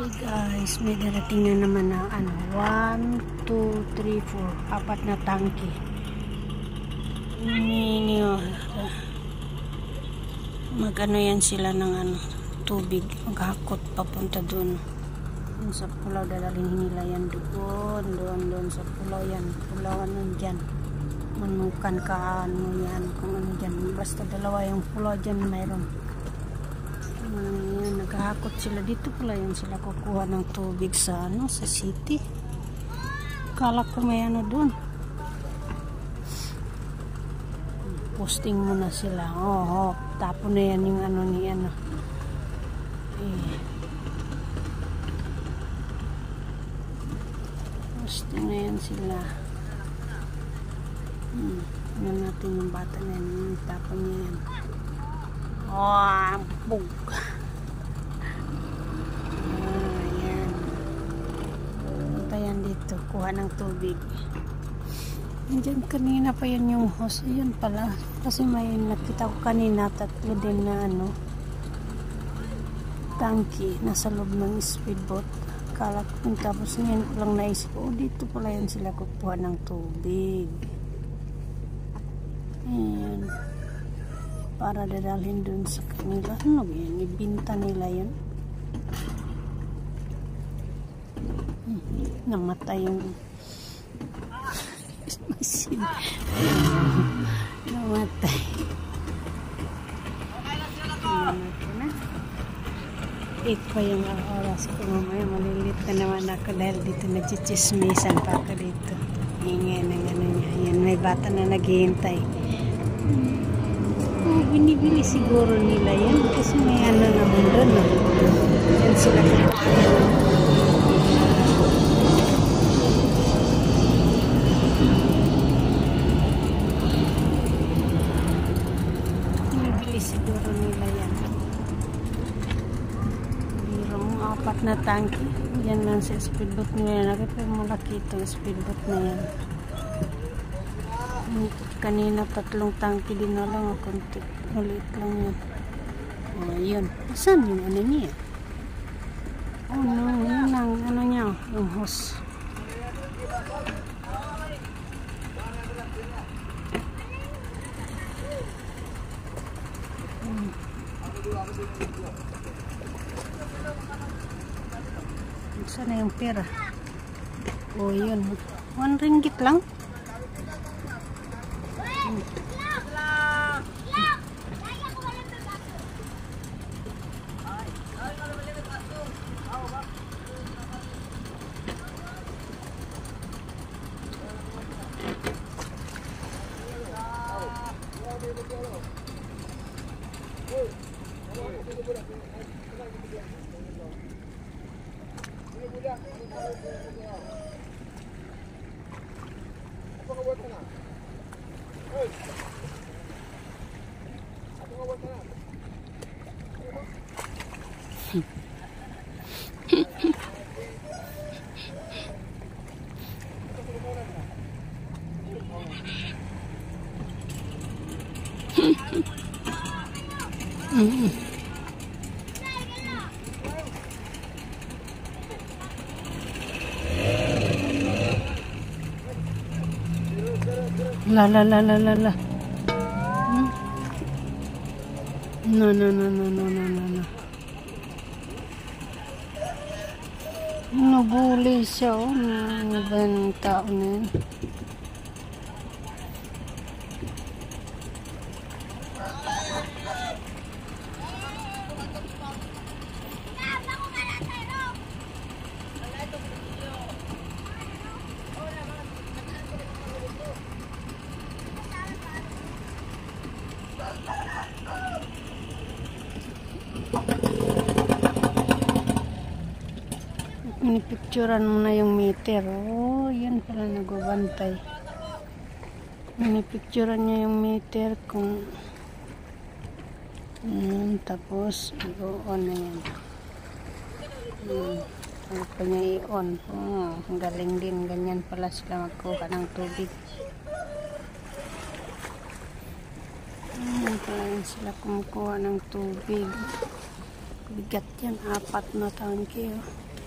Hi guys, may darating na naman na 1, 2, 3, 4, apat na tangke. Mag-ano yan sila ng tubig, maghakot papunta doon. Sa pulau, dadalhin nila yan doon sa pulau yan. Pulau dyan. Manukan ka yan, kung ano dyan. Basta dalawa yung pulau dyan mayroon. Yan, naghahakot sila dito pala yun sila kukuha ng tubig sa sa city. Kala ko may doon. Posting muna sila. Tapon na yan yung ni posting na yan sila. Tingnan natin yung bata na yan. Tapon niya yan. Bug. Ayan. Punta yan dito. Kuha ng tubig. Diyan kanina pa yan yung hose. Ayun pala. Kasi may nakita ko kanina. Tatlo din na tangki. Nasa loob ng speedboat. Kala ko. Tapos ngayon ko lang naisip. Dito pala yan sila kukuha ng tubig. Ayan. Para dadalhin dun sa kanila. Ano yan? Ibinta nila yun. Namatay yung masin. Namatay. Na. 8 pa yung oras ko. Mamaya malilit na naman ako dahil dito nagchichismisan pa ako dito. Ingay ng niya. Yan, may bata na naghihintay. Binibili siguro nila yan kasi may naman doon. Yan sila binibili siguro nila yan. Birong apat na tangki. Yan lang sa speedboat nila. Nakita malaki itong speedboat na yan. Kanina 3 tangki din na lang. Kunti. Maliit lang yan. Yun. Saan yung niya? No. Yun lang. Niya. Yung hose. Saan na yung pera? Yun. 1 ringgit lang. La. No. Nabuli siya. Ng tao na yun. Minipicturan mo na yung meter. Yan pala nagbabantay. Minipicturan niya yung meter kung tapos i-on na yan. Ano pa niya i-on? Ang galing din. Ganyan pala sila magkuha ng tubig. Pala yan sila kumukuha ng tubig. Bigat yan. 4 na tangke.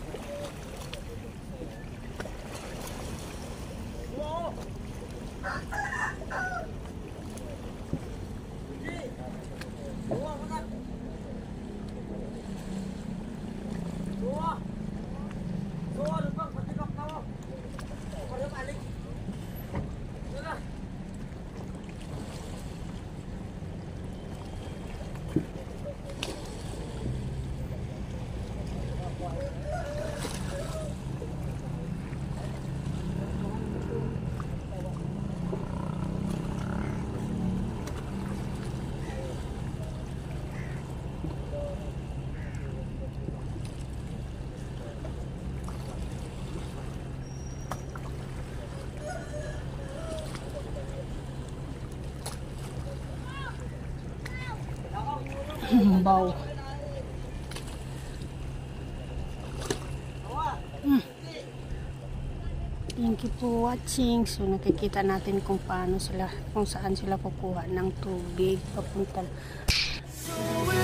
Bau. Thank you for watching. So nakikita natin kung paano sila, kung saan sila kukuha ng tubig papunta